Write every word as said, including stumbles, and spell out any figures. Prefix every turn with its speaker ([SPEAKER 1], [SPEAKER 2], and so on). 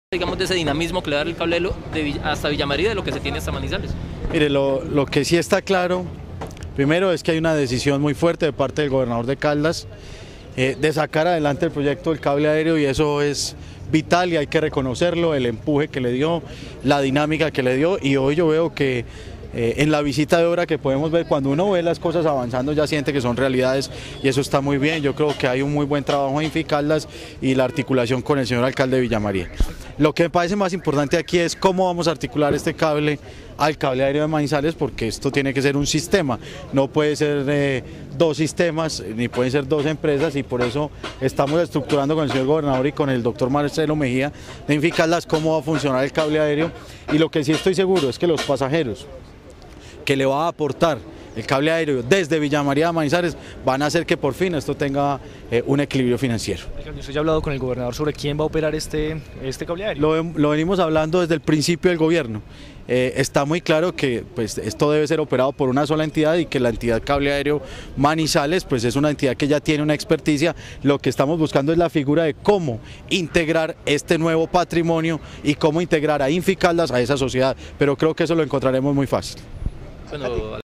[SPEAKER 1] digamos, de ese dinamismo que le da el cable de Vill- hasta Villa María de lo que se tiene hasta Manizales.
[SPEAKER 2] Mire, lo, lo que sí está claro, primero es que hay una decisión muy fuerte de parte del gobernador de Caldas eh, de sacar adelante el proyecto del cable aéreo, y eso es vital y hay que reconocerlo, el empuje que le dio, la dinámica que le dio, y hoy yo veo que eh, en la visita de obra que podemos ver, cuando uno ve las cosas avanzando, ya siente que son realidades, y eso está muy bien. Yo creo que hay un muy buen trabajo en Ficaldas y la articulación con el señor alcalde de Villa María. Lo que me parece más importante aquí es cómo vamos a articular este cable al cable aéreo de Manizales, porque esto tiene que ser un sistema, no puede ser eh, dos sistemas, ni pueden ser dos empresas, y por eso estamos estructurando con el señor gobernador y con el doctor Marcelo Mejía de Inficaldas cómo va a funcionar el cable aéreo. Y lo que sí estoy seguro es que los pasajeros que le va a aportar el cable aéreo desde Villa María a Manizales van a hacer que por fin esto tenga eh, un equilibrio financiero.
[SPEAKER 3] ¿Usted ya ha hablado con el gobernador sobre quién va a operar este, este cable aéreo?
[SPEAKER 2] Lo, lo venimos hablando desde el principio del gobierno. Eh, está muy claro que pues, esto debe ser operado por una sola entidad, y que la entidad Cable Aéreo Manizales pues, es una entidad que ya tiene una experticia. Lo que estamos buscando es la figura de cómo integrar este nuevo patrimonio y cómo integrar a Inficaldas a esa sociedad, pero creo que eso lo encontraremos muy fácil.
[SPEAKER 1] Bueno,